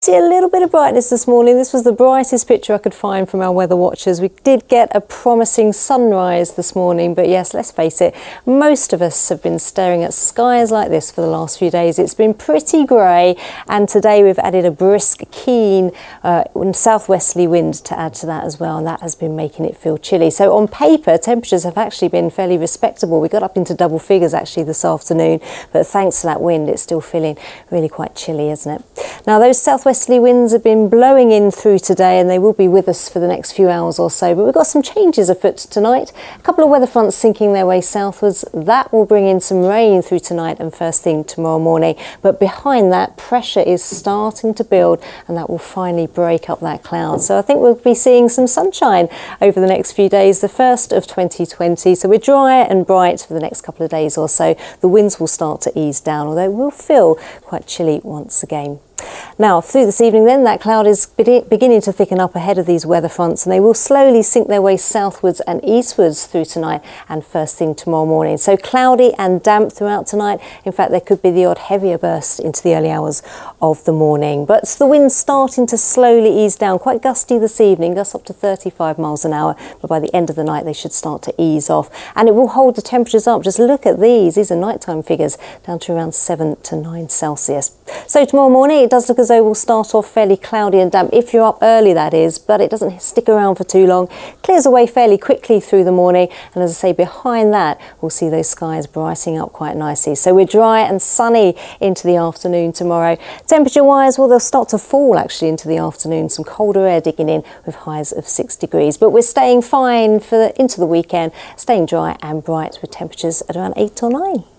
See a little bit of brightness this morning. This was the brightest picture I could find from our weather watchers. We did get a promising sunrise this morning, but yes, let's face it, most of us have been staring at skies like this for the last few days. It's been pretty grey, and today we've added a brisk, keen southwesterly wind to add to that as well, and that has been making it feel chilly. So on paper, temperatures have actually been fairly respectable. We got up into double figures actually this afternoon, but thanks to that wind, it's still feeling really quite chilly, isn't it? Now, those southwesterly winds have been blowing in through today, and they will be with us for the next few hours or so, but we've got some changes afoot tonight. A couple of weather fronts sinking their way southwards. That will bring in some rain through tonight and first thing tomorrow morning, but behind that, pressure is starting to build, and that will finally break up that cloud. So I think we'll be seeing some sunshine over the next few days, the first of 2020. So we're dry and bright for the next couple of days or so. The winds will start to ease down, although it will feel quite chilly once again. Now, through this evening then, that cloud is beginning to thicken up ahead of these weather fronts, and they will slowly sink their way southwards and eastwards through tonight and first thing tomorrow morning. So cloudy and damp throughout tonight. In fact, there could be the odd heavier burst into the early hours of the morning. But the wind's starting to slowly ease down, quite gusty this evening, gusts up to 35 miles an hour, but by the end of the night they should start to ease off, and it will hold the temperatures up. Just look at these are nighttime figures, down to around 7 to 9 Celsius. So tomorrow morning it does look as though we'll start off fairly cloudy and damp, if you're up early that is, but it doesn't stick around for too long. Clears away fairly quickly through the morning, and as I say, behind that we'll see those skies brightening up quite nicely. So we're dry and sunny into the afternoon tomorrow. Temperature wise, well, they'll start to fall actually into the afternoon, some colder air digging in with highs of 6 degrees, but we're staying fine into the weekend, staying dry and bright with temperatures at around 8 or 9.